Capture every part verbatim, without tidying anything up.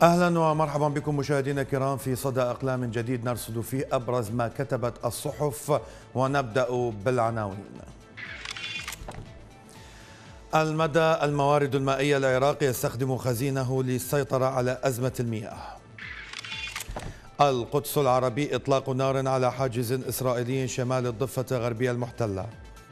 أهلا ومرحبا بكم مشاهدينا الكرام في صدى أقلام جديد نرصد فيه أبرز ما كتبت الصحف، ونبدأ بالعناوين. المدى: الموارد المائية العراقي يستخدم خزينه للسيطرة على أزمة المياه. القدس العربي: إطلاق نار على حاجز إسرائيلي شمال الضفة الغربية المحتلة.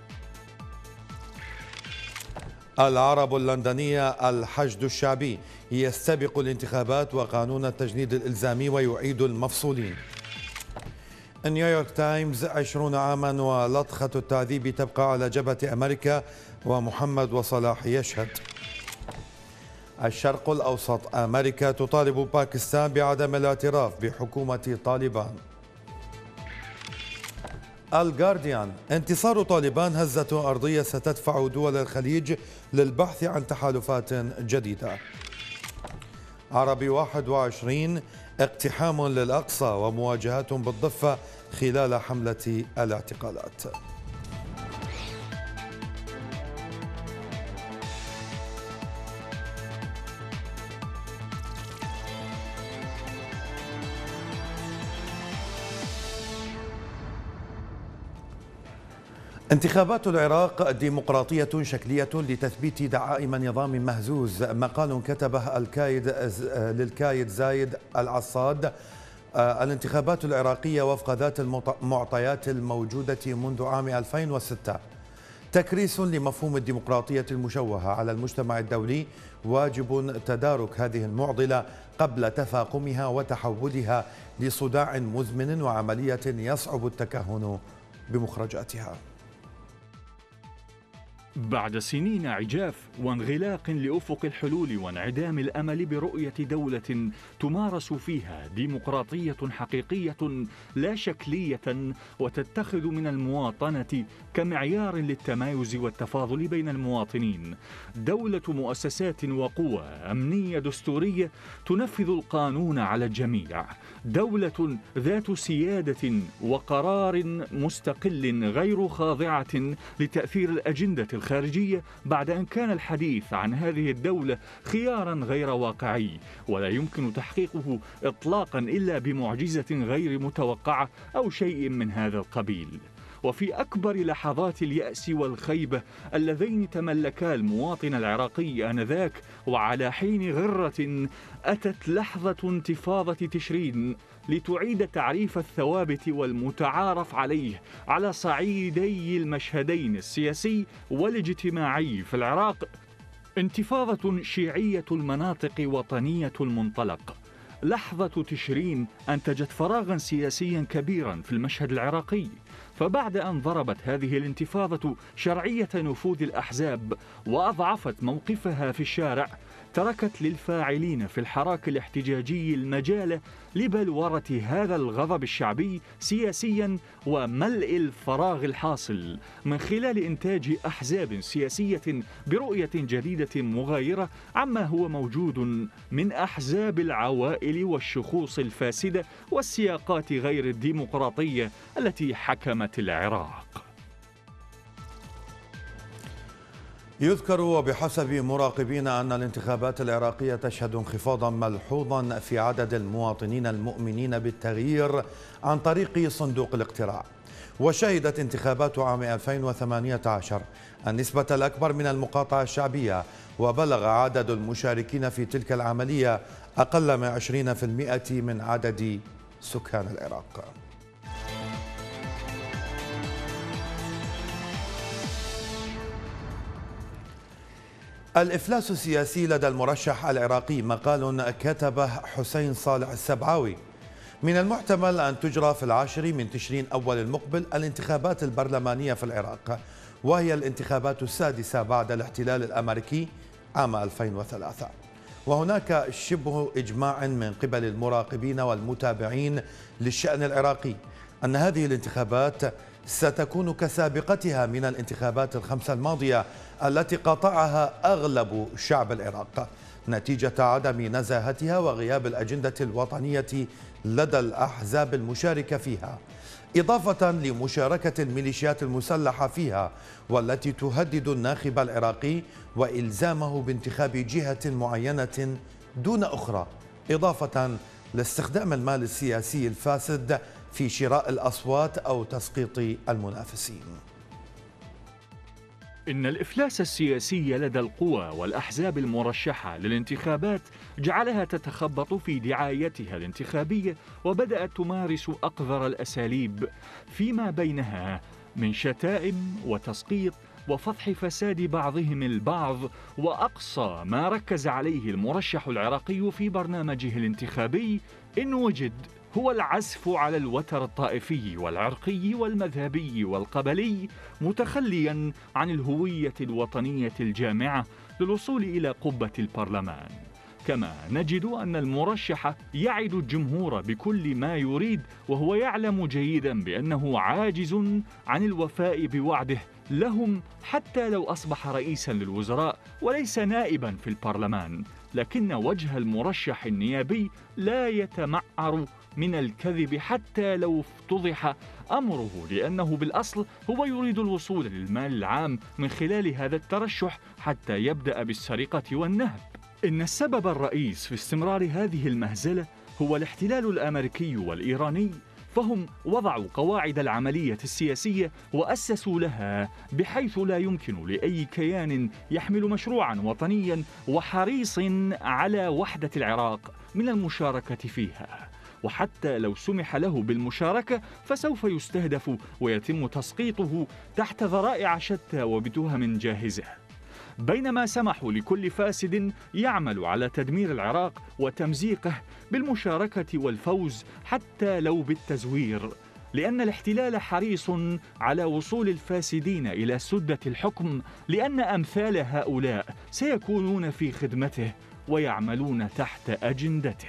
العرب اللندنية: الحشد الشعبي يستبق الانتخابات وقانون التجنيد الإلزامي ويعيد المفصولين. نيويورك تايمز: عشرون عاما ولطخة التعذيب تبقى على جبهة أمريكا ومحمد وصلاح يشهد. الشرق الأوسط: أمريكا تطالب باكستان بعدم الاعتراف بحكومة طالبان. الجارديان: انتصار طالبان هزة أرضية ستدفع دول الخليج للبحث عن تحالفات جديدة. عربي واحد وعشرين: اقتحام للأقصى ومواجهات بالضفة خلال حملة الاعتقالات. انتخابات العراق ديمقراطية شكلية لتثبيت دعائم نظام مهزوز، مقال كتبه الكايد للكايد زايد العصاد. الانتخابات العراقية وفق ذات المعطيات الموجودة منذ عام ألفين وستة تكريس لمفهوم الديمقراطية المشوهة على المجتمع الدولي. واجب تدارك هذه المعضلة قبل تفاقمها وتحولها لصداع مزمن وعملية يصعب التكهن بمخرجاتها. بعد سنين عجاف وانغلاق لأفق الحلول وانعدام الأمل برؤية دولة تمارس فيها ديمقراطية حقيقية لا شكلية وتتخذ من المواطنة كمعيار للتمايز والتفاضل بين المواطنين، دولة مؤسسات وقوى أمنية دستورية تنفذ القانون على الجميع، دولة ذات سيادة وقرار مستقل غير خاضعة لتأثير الأجندة الخارجية، بعد أن كان الحديث عن هذه الدولة خيارا غير واقعي ولا يمكن تحقيقه إطلاقا إلا بمعجزة غير متوقعة أو شيء من هذا القبيل. وفي أكبر لحظات اليأس والخيبة اللذين تملكا المواطن العراقي آنذاك وعلى حين غرة، أتت لحظة انتفاضة تشرين لتعيد تعريف الثوابت والمتعارف عليه على صعيدي المشهدين السياسي والاجتماعي في العراق. انتفاضة شيعية المناطق وطنية المنطلق. لحظة تشرين أنتجت فراغا سياسيا كبيرا في المشهد العراقي، فبعد أن ضربت هذه الانتفاضة شرعية نفوذ الأحزاب وأضعفت موقفها في الشارع، تركت للفاعلين في الحراك الاحتجاجي المجال لبلورة هذا الغضب الشعبي سياسيا وملء الفراغ الحاصل من خلال إنتاج أحزاب سياسية برؤية جديدة مغايرة عما هو موجود من أحزاب العوائل والشخوص الفاسدة والسياقات غير الديمقراطية التي حكمت العراق. يذكر وبحسب مراقبين أن الانتخابات العراقية تشهد انخفاضا ملحوظا في عدد المواطنين المؤمنين بالتغيير عن طريق صندوق الاقتراع. وشهدت انتخابات عام ألفين وثمانية عشر النسبة الأكبر من المقاطعة الشعبية، وبلغ عدد المشاركين في تلك العملية أقل من عشرين بالمئة من عدد سكان العراق. الإفلاس السياسي لدى المرشح العراقي، مقال كتبه حسين صالح السبعاوي. من المحتمل أن تجرى في العاشر من تشرين أول المقبل الانتخابات البرلمانية في العراق، وهي الانتخابات السادسة بعد الاحتلال الأمريكي عام ألفين وثلاثة. وهناك شبه إجماع من قبل المراقبين والمتابعين للشأن العراقي أن هذه الانتخابات ستكون كسابقتها من الانتخابات الخمسة الماضية التي قاطعها أغلب شعب العراق نتيجة عدم نزاهتها وغياب الأجندة الوطنية لدى الأحزاب المشاركة فيها، إضافة لمشاركة الميليشيات المسلحة فيها والتي تهدد الناخب العراقي وإلزامه بانتخاب جهة معينة دون أخرى إضافة لاستخدام المال السياسي الفاسد في شراء الأصوات أو تسقيط المنافسين. إن الإفلاس السياسي لدى القوى والأحزاب المرشحة للانتخابات جعلها تتخبط في دعايتها الانتخابية، وبدأت تمارس أقذر الأساليب فيما بينها من شتائم وتسقيط وفضح فساد بعضهم البعض. وأقصى ما ركز عليه المرشح العراقي في برنامجه الانتخابي إن وجد هو العزف على الوتر الطائفي والعرقي والمذهبي والقبلي، متخلياً عن الهوية الوطنية الجامعة للوصول إلى قبة البرلمان. كما نجد أن المرشح يعد الجمهور بكل ما يريد، وهو يعلم جيداً بأنه عاجز عن الوفاء بوعده لهم حتى لو أصبح رئيساً للوزراء وليس نائباً في البرلمان. لكن وجه المرشح النيابي لا يتمعر من الكذب حتى لو افتضح أمره، لأنه بالأصل هو يريد الوصول للمال العام من خلال هذا الترشح حتى يبدأ بالسرقة والنهب. إن السبب الرئيس في استمرار هذه المهزلة هو الاحتلال الأمريكي والإيراني، فهم وضعوا قواعد العملية السياسية وأسسوا لها بحيث لا يمكن لأي كيان يحمل مشروعا وطنيا وحريص على وحدة العراق من المشاركة فيها. وحتى لو سمح له بالمشاركة فسوف يستهدف ويتم تسقيطه تحت ذرائع شتى وبتهم جاهزة، بينما سمحوا لكل فاسد يعمل على تدمير العراق وتمزيقه بالمشاركة والفوز حتى لو بالتزوير، لأن الاحتلال حريص على وصول الفاسدين إلى سدة الحكم، لأن أمثال هؤلاء سيكونون في خدمته ويعملون تحت أجندته.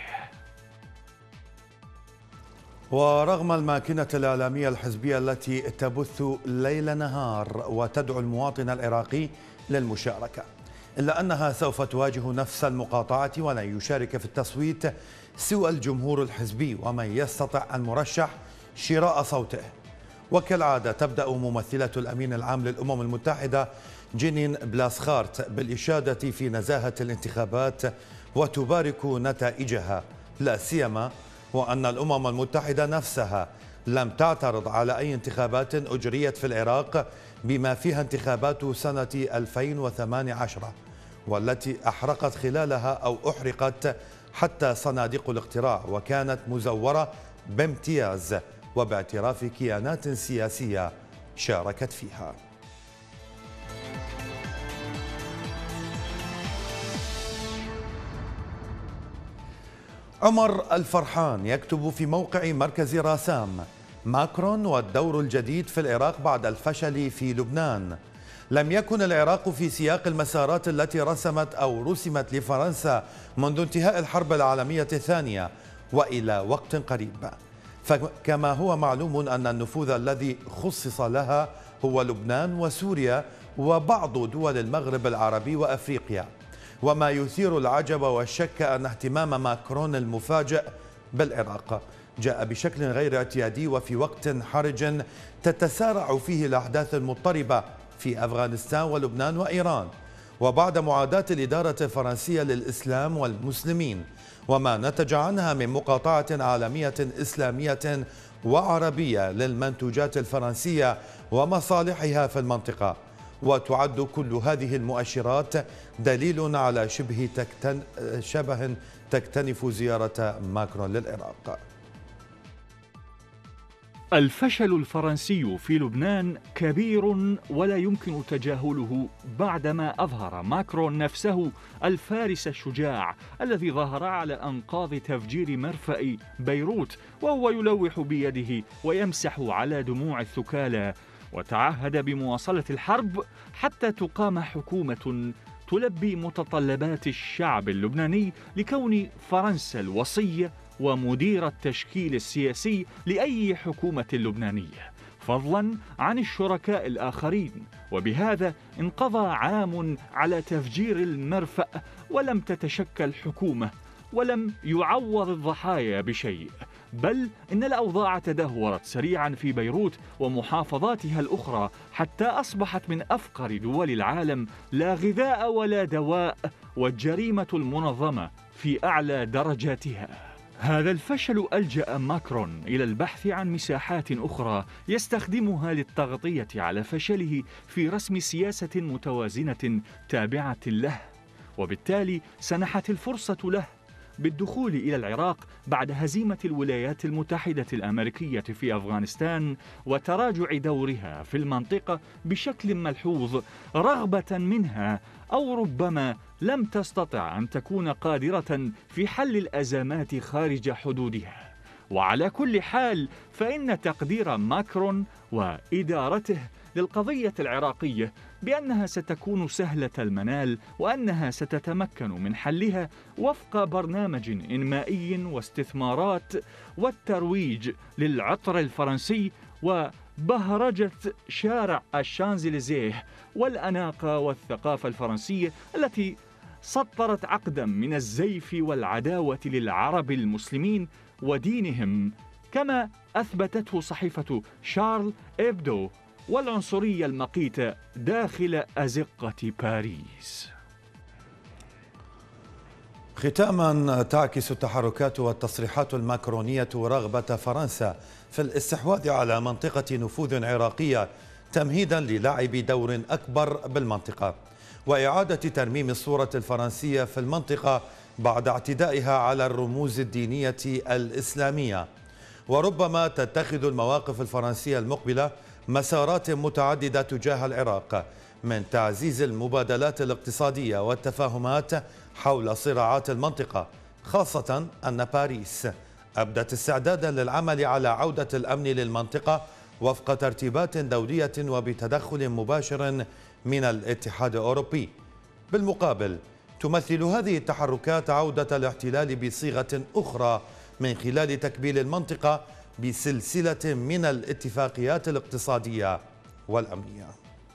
ورغم الماكينة الإعلامية الحزبية التي تبث ليل نهار وتدعو المواطن العراقي للمشاركة، إلا أنها سوف تواجه نفس المقاطعة ولن يشارك في التصويت سوى الجمهور الحزبي ومن يستطع المرشح شراء صوته. وكالعادة تبدأ ممثلة الأمين العام للأمم المتحدة جينين بلاسخارت بالإشادة في نزاهة الانتخابات وتبارك نتائجها، لا سيما وأن الأمم المتحدة نفسها لم تعترض على أي انتخابات أجريت في العراق بما فيها انتخابات سنة ألفين وثمانية عشر والتي أحرقت خلالها أو أحرقت حتى صناديق الاقتراع وكانت مزورة بامتياز وباعتراف كيانات سياسية شاركت فيها. عمر الفرحان يكتب في موقع مركز راسام: ماكرون والدور الجديد في العراق بعد الفشل في لبنان. لم يكن العراق في سياق المسارات التي رسمت أو رسمت لفرنسا منذ انتهاء الحرب العالمية الثانية وإلى وقت قريب، فكما هو معلوم أن النفوذ الذي خصص لها هو لبنان وسوريا وبعض دول المغرب العربي وأفريقيا. وما يثير العجب والشك أن اهتمام ماكرون المفاجئ بالعراق جاء بشكل غير اعتيادي وفي وقت حرج تتسارع فيه الأحداث المضطربة في أفغانستان ولبنان وإيران، وبعد معاداة الإدارة الفرنسية للإسلام والمسلمين وما نتج عنها من مقاطعة عالمية إسلامية وعربية للمنتوجات الفرنسية ومصالحها في المنطقة. وتعد كل هذه المؤشرات دليل على شبه تكتن شبه تكتنف زيارة ماكرون للعراق. الفشل الفرنسي في لبنان كبير ولا يمكن تجاهله بعدما أظهر ماكرون نفسه الفارس الشجاع الذي ظهر على أنقاض تفجير مرفأ بيروت وهو يلوح بيده ويمسح على دموع الثكالى، وتعهد بمواصلة الحرب حتى تقام حكومة تلبي متطلبات الشعب اللبناني لكون فرنسا الوصية ومدير التشكيل السياسي لأي حكومة لبنانية، فضلا عن الشركاء الآخرين. وبهذا انقضى عام على تفجير المرفأ ولم تتشكل حكومة ولم يعوض الضحايا بشيء، بل إن الأوضاع تدهورت سريعا في بيروت ومحافظاتها الأخرى حتى أصبحت من أفقر دول العالم، لا غذاء ولا دواء والجريمة المنظمة في أعلى درجاتها. هذا الفشل ألجأ ماكرون إلى البحث عن مساحات أخرى يستخدمها للتغطية على فشله في رسم سياسة متوازنة تابعة له، وبالتالي سنحت الفرصة له بالدخول إلى العراق بعد هزيمة الولايات المتحدة الأمريكية في أفغانستان وتراجع دورها في المنطقة بشكل ملحوظ، رغبة منها أو ربما لم تستطع أن تكون قادرة في حل الأزمات خارج حدودها. وعلى كل حال فإن تقدير ماكرون وإدارته للقضية العراقية بأنها ستكون سهلة المنال وأنها ستتمكن من حلها وفق برنامج إنمائي واستثمارات والترويج للعطر الفرنسي وبهرجة شارع الشانزليزيه والأناقة والثقافة الفرنسية التي سطرت عقدا من الزيف والعداوة للعرب المسلمين ودينهم، كما أثبتته صحيفة شارل إبدو، والعنصرية المقيتة داخل أزقة باريس. ختاما، تعكس التحركات والتصريحات الماكرونية رغبة فرنسا في الاستحواذ على منطقة نفوذ عراقية تمهيدا للعب دور أكبر بالمنطقة وإعادة ترميم الصورة الفرنسية في المنطقة بعد اعتدائها على الرموز الدينية الإسلامية. وربما تتخذ المواقف الفرنسية المقبلة مسارات متعددة تجاه العراق، من تعزيز المبادلات الاقتصادية والتفاهمات حول صراعات المنطقة، خاصة أن باريس أبدت استعدادا للعمل على عودة الأمن للمنطقة وفق ترتيبات دولية وبتدخل مباشر من الاتحاد الأوروبي. بالمقابل، تمثل هذه التحركات عودة الاحتلال بصيغة أخرى من خلال تكبيل المنطقة بسلسلة من الاتفاقيات الاقتصادية والأمنية.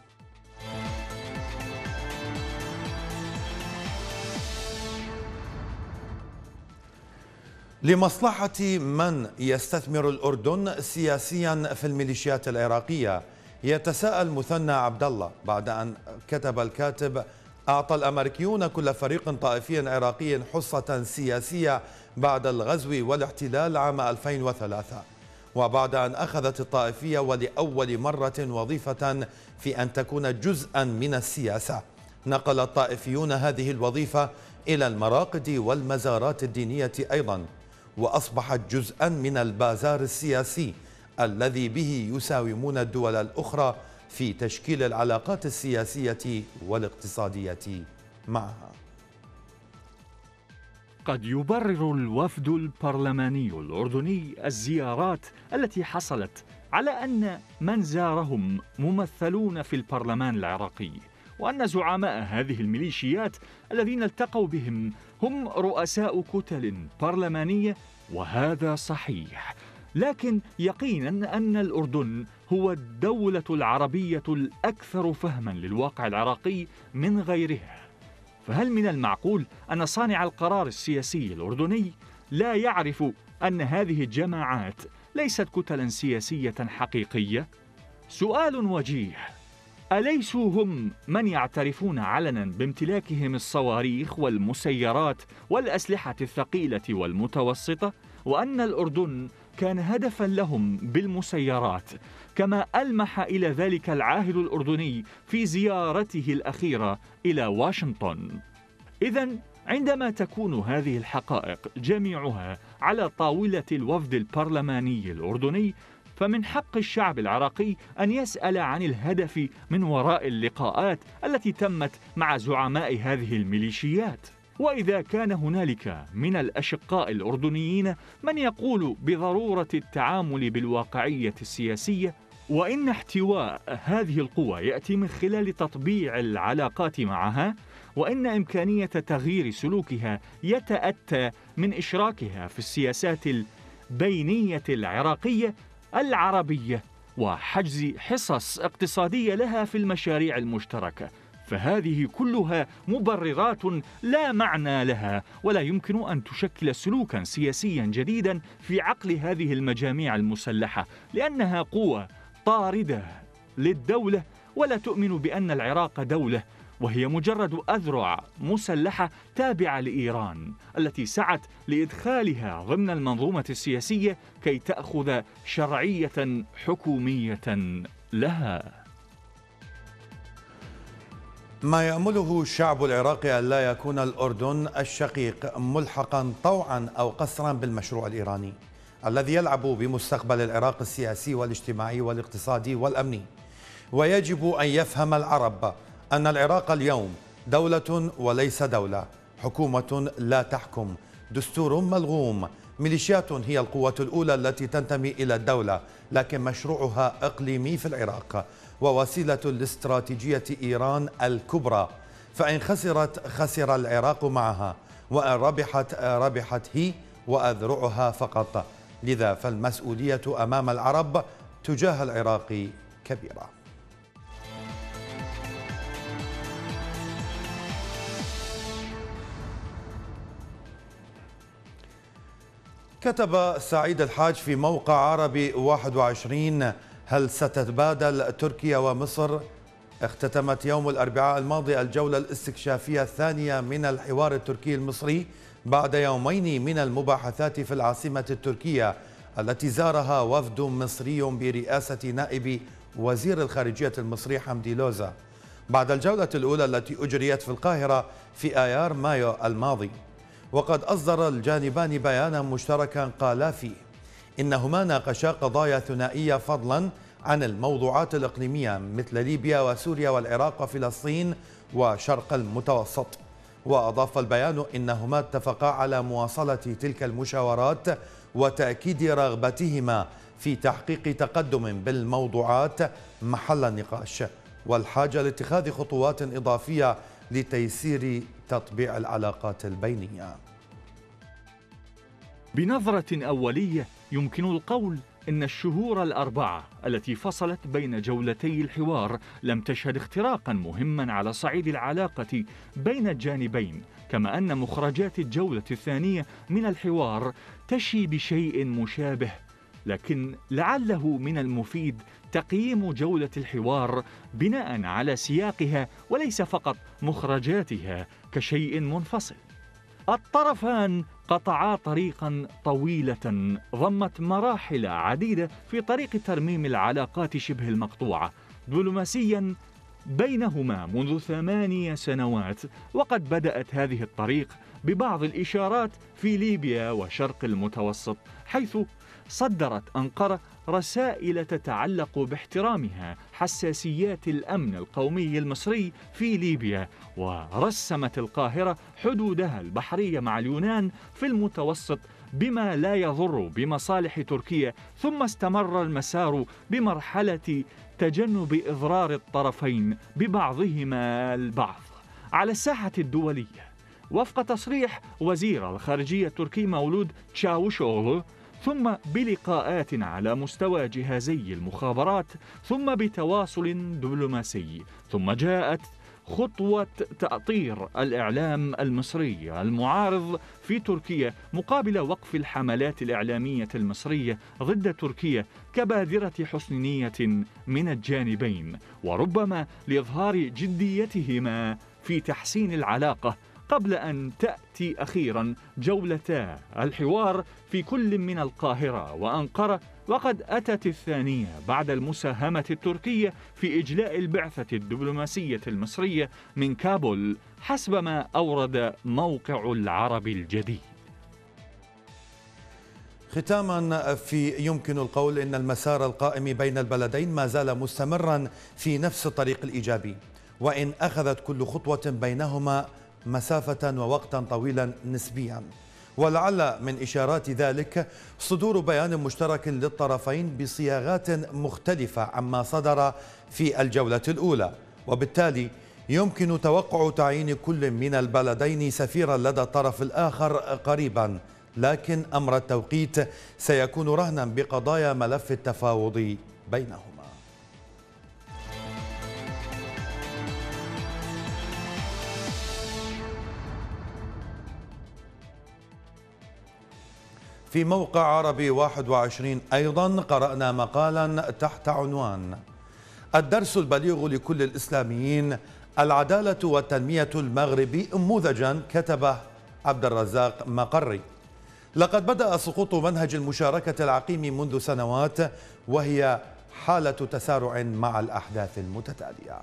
لمصلحة من يستثمر الأردن سياسيا في الميليشيات العراقية؟ يتساءل مثنى عبد الله بعد أن كتب الكاتب: أعطى الأمريكيون كل فريق طائفي عراقي حصة سياسية بعد الغزو والاحتلال عام ألفين وثلاثة، وبعد أن أخذت الطائفية ولأول مرة وظيفة في أن تكون جزءا من السياسة، نقل الطائفيون هذه الوظيفة إلى المراقد والمزارات الدينية أيضا، وأصبحت جزءا من البازار السياسي الذي به يساومون الدول الأخرى في تشكيل العلاقات السياسية والاقتصادية معها. قد يبرر الوفد البرلماني الأردني الزيارات التي حصلت على أن من زارهم ممثلون في البرلمان العراقي، وأن زعماء هذه الميليشيات الذين التقوا بهم هم رؤساء كتل برلمانية، وهذا صحيح، لكن يقينا أن الأردن هو الدولة العربية الأكثر فهما للواقع العراقي من غيرها. فهل من المعقول أن صانع القرار السياسي الأردني لا يعرف أن هذه الجماعات ليست كتلا سياسية حقيقية؟ سؤال وجيه. أليسوا هم من يعترفون علنا بامتلاكهم الصواريخ والمسيرات والأسلحة الثقيلة والمتوسطة، وأن الأردن كان هدفا لهم بالمسيرات، كما ألمح إلى ذلك العاهل الأردني في زيارته الأخيرة إلى واشنطن؟ إذن عندما تكون هذه الحقائق جميعها على طاولة الوفد البرلماني الأردني، فمن حق الشعب العراقي أن يسأل عن الهدف من وراء اللقاءات التي تمت مع زعماء هذه الميليشيات. وإذا كان هنالك من الأشقاء الأردنيين من يقول بضرورة التعامل بالواقعية السياسية، وإن احتواء هذه القوى يأتي من خلال تطبيع العلاقات معها، وإن إمكانية تغيير سلوكها يتأتى من إشراكها في السياسات البينية العراقية العربية وحجز حصص اقتصادية لها في المشاريع المشتركة، فهذه كلها مبررات لا معنى لها، ولا يمكن أن تشكل سلوكا سياسيا جديدا في عقل هذه المجاميع المسلحة، لأنها قوة طاردة للدولة ولا تؤمن بأن العراق دولة، وهي مجرد أذرع مسلحة تابعة لإيران التي سعت لإدخالها ضمن المنظومة السياسية كي تأخذ شرعية حكومية لها. ما يأمله الشعب العراقي أن لا يكون الأردن الشقيق ملحقا طوعا أو قسرا بالمشروع الإيراني الذي يلعب بمستقبل العراق السياسي والاجتماعي والاقتصادي والأمني. ويجب أن يفهم العرب أن العراق اليوم دولة وليس دولة، حكومة لا تحكم، دستور ملغوم، ميليشيات هي القوة الأولى التي تنتمي إلى الدولة، لكن مشروعها إقليمي في العراق ووسيلة لاستراتيجية إيران الكبرى، فإن خسرت خسر العراق معها، وإن ربحت ربحت هي وأذرعها فقط. لذا فالمسؤولية أمام العرب تجاه العراق كبيرة. كتب سعيد الحاج في موقع عربي واحد وعشرين: هل ستتبادل تركيا ومصر؟ اختتمت يوم الأربعاء الماضي الجولة الاستكشافية الثانية من الحوار التركي المصري بعد يومين من المباحثات في العاصمة التركية التي زارها وفد مصري برئاسة نائب وزير الخارجية المصري حمدي لوزة بعد الجولة الأولى التي أجريت في القاهرة في آيار مايو الماضي. وقد أصدر الجانبان بيانا مشتركا قالا فيه إنهما ناقشا قضايا ثنائية فضلا عن الموضوعات الإقليمية مثل ليبيا وسوريا والعراق وفلسطين وشرق المتوسط. وأضاف البيان إنهما اتفقا على مواصلة تلك المشاورات وتأكيد رغبتهما في تحقيق تقدم بالموضوعات محل النقاش والحاجة لاتخاذ خطوات إضافية لتيسير تطبيع العلاقات البينية. بنظرة أولية يمكن القول إن الشهور الأربعة التي فصلت بين جولتي الحوار لم تشهد اختراقا مهما على صعيد العلاقة بين الجانبين، كما أن مخرجات الجولة الثانية من الحوار تشي بشيء مشابه، لكن لعله من المفيد تقييم جولة الحوار بناء على سياقها وليس فقط مخرجاتها كشيء منفصل. الطرفان قطعا طريقا طويلة ضمت مراحل عديدة في طريق ترميم العلاقات شبه المقطوعة دبلوماسيا بينهما منذ ثمانية سنوات، وقد بدأت هذه الطريق ببعض الإشارات في ليبيا وشرق المتوسط، حيث صدرت أنقرة رسائل تتعلق باحترامها حساسيات الأمن القومي المصري في ليبيا، ورسمت القاهرة حدودها البحرية مع اليونان في المتوسط بما لا يضر بمصالح تركيا، ثم استمر المسار بمرحلة تجنب إضرار الطرفين ببعضهما البعض على الساحة الدولية وفق تصريح وزير الخارجية التركي مولود تشاوشوغلو، ثم بلقاءات على مستوى جهازي المخابرات، ثم بتواصل دبلوماسي، ثم جاءت خطوة تأطير الإعلام المصري المعارض في تركيا مقابل وقف الحملات الإعلامية المصرية ضد تركيا كبادرة حسن نية من الجانبين، وربما لإظهار جديتهما في تحسين العلاقة، قبل أن تأتي أخيرا جولتا الحوار في كل من القاهرة وأنقرة، وقد أتت الثانية بعد المساهمة التركية في إجلاء البعثة الدبلوماسية المصرية من كابول حسب ما أورد موقع العرب الجديد. ختاما، في يمكن القول إن المسار القائم بين البلدين ما زال مستمرا في نفس الطريق الإيجابي، وإن أخذت كل خطوة بينهما مسافة ووقتا طويلا نسبيا. ولعل من إشارات ذلك صدور بيان مشترك للطرفين بصياغات مختلفة عما صدر في الجولة الأولى، وبالتالي يمكن توقع تعيين كل من البلدين سفيرا لدى الطرف الآخر قريبا، لكن أمر التوقيت سيكون رهنا بقضايا ملف التفاوض بينهم. في موقع عربي واحد وعشرين أيضا قرأنا مقالا تحت عنوان: الدرس البليغ لكل الإسلاميين العدالة والتنمية المغربي نموذجا، كتب عبد الرزاق مقري. لقد بدأ سقوط منهج المشاركة العقيم منذ سنوات، وهي حالة تسارع مع الأحداث المتتالية.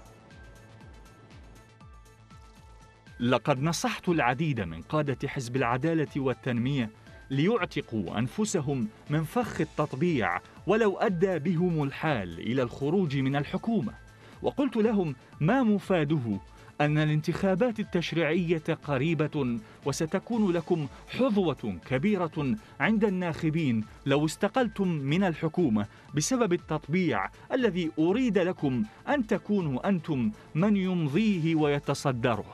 لقد نصحت العديد من قادة حزب العدالة والتنمية ليعتقوا أنفسهم من فخ التطبيع ولو أدى بهم الحال إلى الخروج من الحكومة، وقلت لهم ما مفاده أن الانتخابات التشريعية قريبة وستكون لكم حظوة كبيرة عند الناخبين لو استقلتم من الحكومة بسبب التطبيع الذي أريد لكم أن تكونوا أنتم من يمضيه ويتصدره،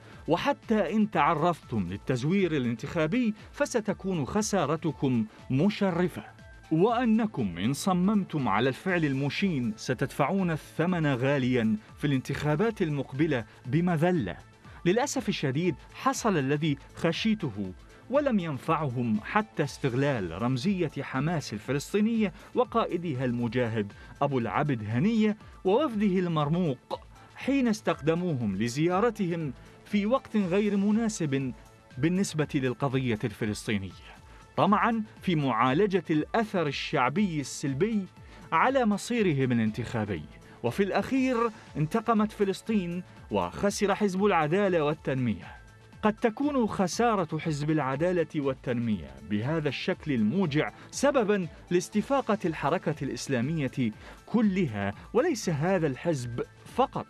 وحتى إن تعرضتم للتزوير الانتخابي فستكون خسارتكم مشرفة، وأنكم إن صممتم على الفعل المشين ستدفعون الثمن غاليا في الانتخابات المقبلة بمذلة. للأسف الشديد حصل الذي خشيته، ولم ينفعهم حتى استغلال رمزية حماس الفلسطينية وقائدها المجاهد أبو العبد هنية ووفده المرموق حين استخدموهم لزيارتهم في وقت غير مناسب بالنسبة للقضية الفلسطينية، طمعا في معالجة الأثر الشعبي السلبي على مصيرهم الانتخابي. وفي الأخير انتقمت فلسطين وخسر حزب العدالة والتنمية. قد تكون خسارة حزب العدالة والتنمية بهذا الشكل الموجع سببا لاستفاقة الحركة الإسلامية كلها، وليس هذا الحزب فقط.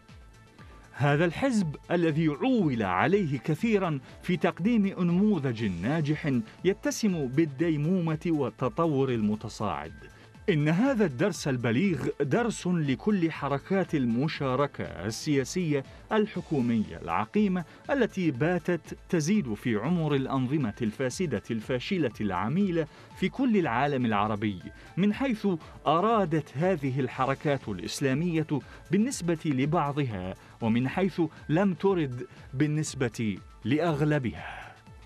هذا الحزب الذي عول عليه كثيرا في تقديم نموذج ناجح يتسم بالديمومة والتطور المتصاعد. إن هذا الدرس البليغ درس لكل حركات المشاركة السياسية الحكومية العقيمة التي باتت تزيد في عمر الأنظمة الفاسدة الفاشلة العميلة في كل العالم العربي، من حيث أرادت هذه الحركات الإسلامية بالنسبة لبعضها، ومن حيث لم ترد بالنسبة لأغلبها.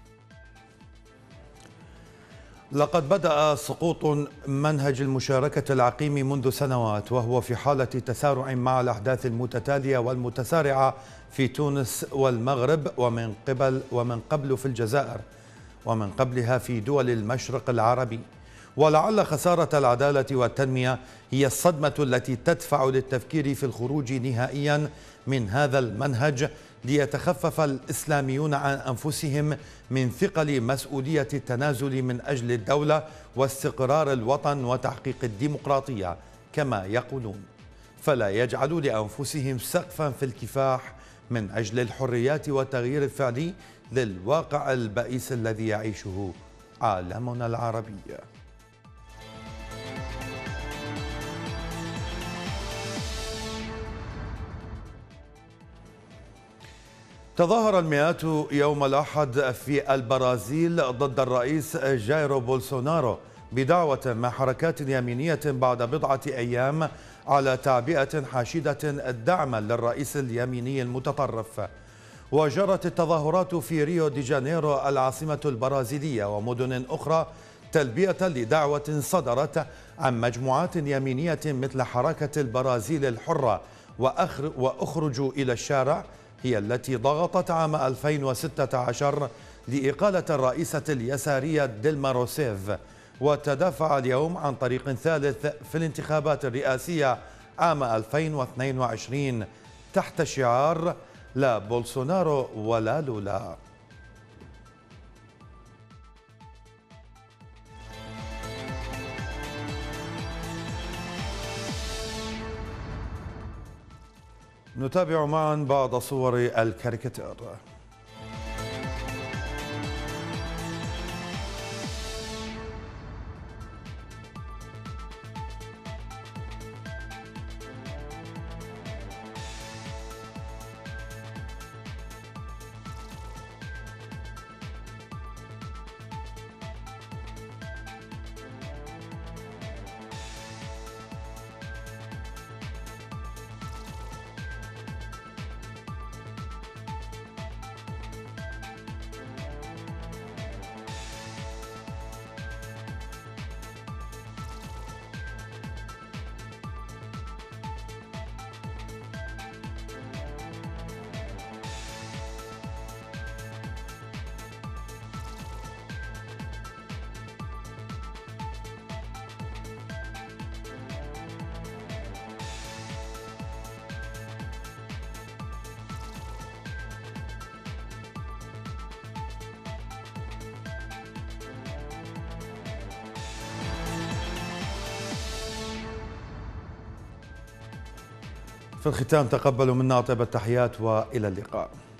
لقد بدأ سقوط منهج المشاركة العقيم منذ سنوات، وهو في حالة تسارع مع الأحداث المتتالية والمتسارعة في تونس والمغرب، ومن قبل ومن قبل في الجزائر، ومن قبلها في دول المشرق العربي. ولعل خسارة العدالة والتنمية هي الصدمة التي تدفع للتفكير في الخروج نهائيا من هذا المنهج، ليتخفف الإسلاميون عن أنفسهم من ثقل مسؤولية التنازل من أجل الدولة واستقرار الوطن وتحقيق الديمقراطية كما يقولون، فلا يجعلوا لأنفسهم سقفا في الكفاح من أجل الحريات والتغيير الفعلي للواقع البئيس الذي يعيشه عالمنا العربي. تظاهر المئات يوم الأحد في البرازيل ضد الرئيس جايرو بولسونارو بدعوة من حركات يمينية بعد بضعة أيام على تعبئة حاشدة دعما للرئيس اليميني المتطرف. وجرت التظاهرات في ريو دي جانيرو العاصمة البرازيلية ومدن أخرى تلبية لدعوة صدرت عن مجموعات يمينية مثل حركة البرازيل الحرة وأخرجوا إلى الشارع، هي التي ضغطت عام ألفين وستة عشر لإقالة الرئيسة اليسارية ديلما روسيف، وتدافع اليوم عن طريق ثالث في الانتخابات الرئاسية عام ألفين واثنين وعشرين تحت شعار لا بولسونارو ولا لولا. نتابع معا بعض صور الكاريكاتير. في الختام تقبلوا منا طيب التحيات وإلى اللقاء.